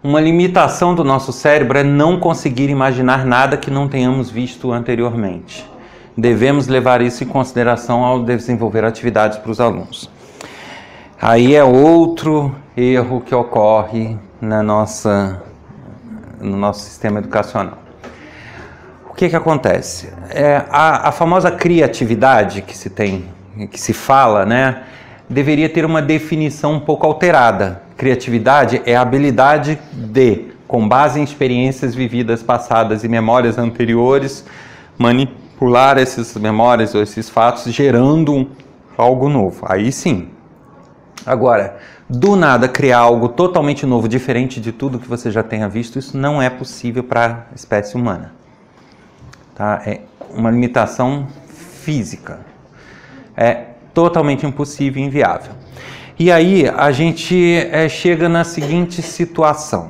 uma limitação do nosso cérebro é não conseguir imaginar nada que não tenhamos visto anteriormente. Devemos levar isso em consideração ao desenvolver atividades para os alunos. Aí é outro erro que ocorre no nosso sistema educacional. O que acontece? A famosa criatividade que se fala, né, deveria ter uma definição um pouco alterada. Criatividade é a habilidade de, com base em experiências vividas passadas e memórias anteriores, manipular essas memórias ou esses fatos, gerando algo novo. Aí sim. Agora, do nada criar algo totalmente novo, diferente de tudo que você já tenha visto, isso não é possível para a espécie humana. Tá? É uma limitação física. É totalmente impossível e inviável. E aí a gente chega na seguinte situação.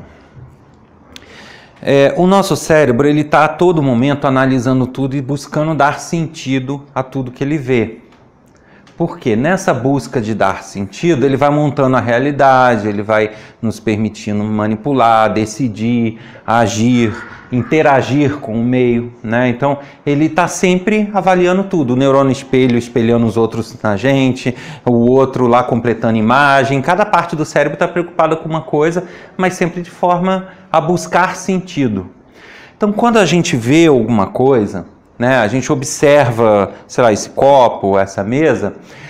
O nosso cérebro está a todo momento analisando tudo e buscando dar sentido a tudo que ele vê. Porque nessa busca de dar sentido, ele vai montando a realidade, ele vai nos permitindo manipular, decidir, agir, interagir com o meio, né? Então, ele está sempre avaliando tudo. O neurônio espelho, espelhando os outros na gente, o outro lá completando imagem. Cada parte do cérebro está preocupada com uma coisa, mas sempre de forma a buscar sentido. Então, quando a gente vê alguma coisa, né, a gente observa, sei lá, esse copo, essa mesa,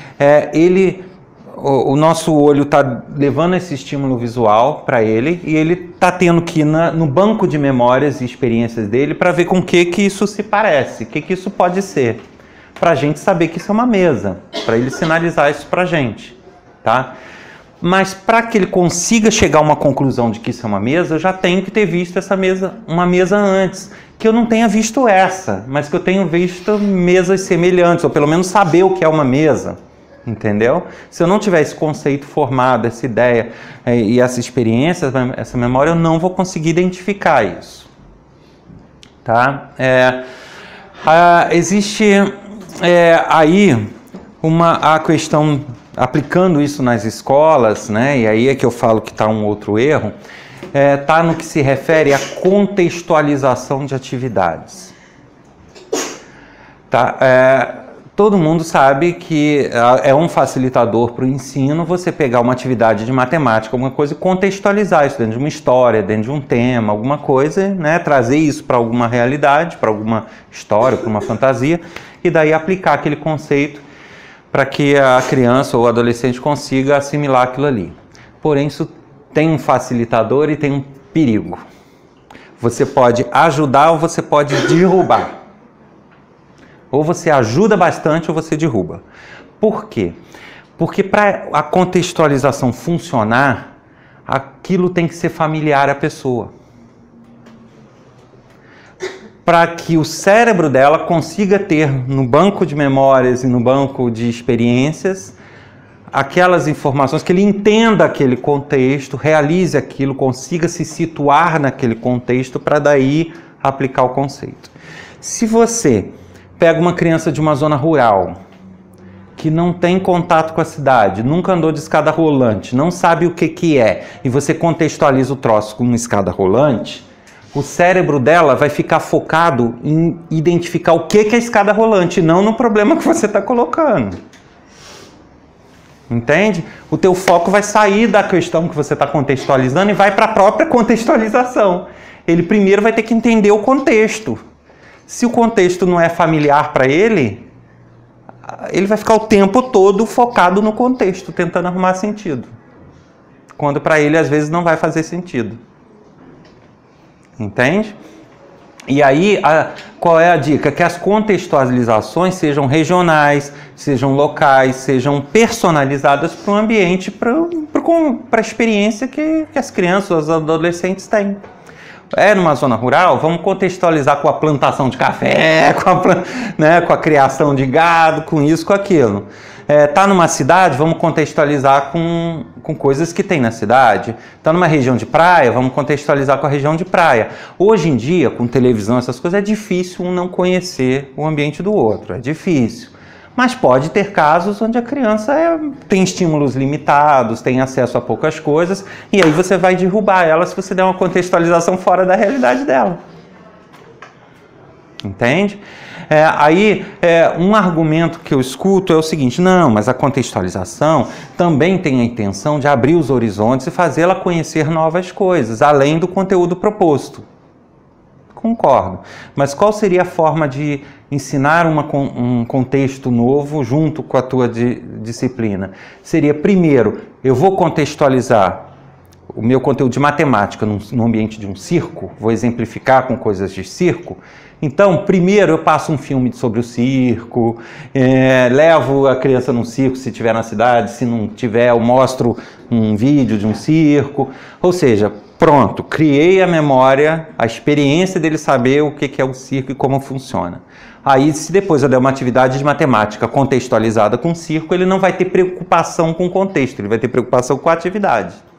o nosso olho está levando esse estímulo visual para ele e ele está tendo que ir no banco de memórias e experiências dele para ver com o que isso se parece, o que isso pode ser, para a gente saber que isso é uma mesa, para ele sinalizar isso para a gente, tá? Mas para que ele consiga chegar a uma conclusão de que isso é uma mesa, eu já tenho que ter visto essa mesa, uma mesa antes, que eu não tenha visto essa, mas que eu tenho visto mesas semelhantes, ou pelo menos saber o que é uma mesa, entendeu? Se eu não tiver esse conceito formado, essa ideia e essa experiência, essa memória, eu não vou conseguir identificar isso, tá? Existe aí a questão, aplicando isso nas escolas, né? E aí é que eu falo que está um outro erro, está no que se refere à contextualização de atividades. Tá? Todo mundo sabe que é um facilitador para o ensino você pegar uma atividade de matemática, alguma coisa, e contextualizar isso dentro de uma história, dentro de um tema, alguma coisa, né? Trazer isso para alguma realidade, para alguma história, para uma fantasia, e daí aplicar aquele conceito para que a criança ou o adolescente consiga assimilar aquilo ali. Porém, isso tem um facilitador e tem um perigo. Você pode ajudar ou você pode derrubar. Ou você ajuda bastante ou você derruba. Por quê? Porque para a contextualização funcionar, aquilo tem que ser familiar à pessoa. Para que o cérebro dela consiga ter no banco de memórias e no banco de experiências aquelas informações, que ele entenda aquele contexto, realize aquilo, consiga se situar naquele contexto para daí aplicar o conceito. Se você pega uma criança de uma zona rural, que não tem contato com a cidade, nunca andou de escada rolante, não sabe o que é, e você contextualiza o troço com uma escada rolante, o cérebro dela vai ficar focado em identificar o que é a escada rolante, não no problema que você está colocando. Entende? O teu foco vai sair da questão que você está contextualizando e vai para a própria contextualização. Ele primeiro vai ter que entender o contexto. Se o contexto não é familiar para ele, ele vai ficar o tempo todo focado no contexto, tentando arrumar sentido. Quando para ele, às vezes, não vai fazer sentido. Entende? E aí, qual é a dica? Que as contextualizações sejam regionais, sejam locais, sejam personalizadas para o ambiente, para a experiência que as crianças, os adolescentes têm. Numa zona rural, vamos contextualizar com a plantação de café, com a criação de gado, com isso, com aquilo. Tá numa cidade, vamos contextualizar com coisas que tem na cidade. Tá numa região de praia, vamos contextualizar com a região de praia. Hoje em dia, com televisão, essas coisas, é difícil um não conhecer o ambiente do outro, é difícil. Mas pode ter casos onde a criança tem estímulos limitados, tem acesso a poucas coisas, e aí você vai derrubar ela se você der uma contextualização fora da realidade dela. Entende? Um argumento que eu escuto é o seguinte: não, mas a contextualização também tem a intenção de abrir os horizontes e fazê-la conhecer novas coisas, além do conteúdo proposto. Concordo. Mas qual seria a forma de ensinar um contexto novo junto com a tua disciplina? Seria, primeiro, eu vou contextualizar o meu conteúdo de matemática no ambiente de um circo, vou exemplificar com coisas de circo. Então, primeiro eu passo um filme sobre o circo, levo a criança num circo se tiver na cidade, se não tiver eu mostro um vídeo de um circo, ou seja, pronto, criei a memória, a experiência dele saber o que é o circo e como funciona. Aí, se depois eu der uma atividade de matemática contextualizada com o circo, ele não vai ter preocupação com o contexto, ele vai ter preocupação com a atividade.